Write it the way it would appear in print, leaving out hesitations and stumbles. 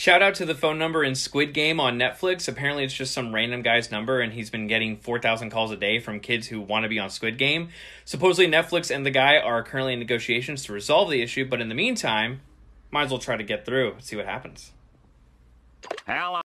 Shout out to the phone number in Squid Game on Netflix. Apparently it's just some random guy's number, and he's been getting 4,000 calls a day from kids who want to be on Squid Game. Supposedly Netflix and the guy are currently in negotiations to resolve the issue, but in the meantime, might as well try to get through, see what happens. Hell,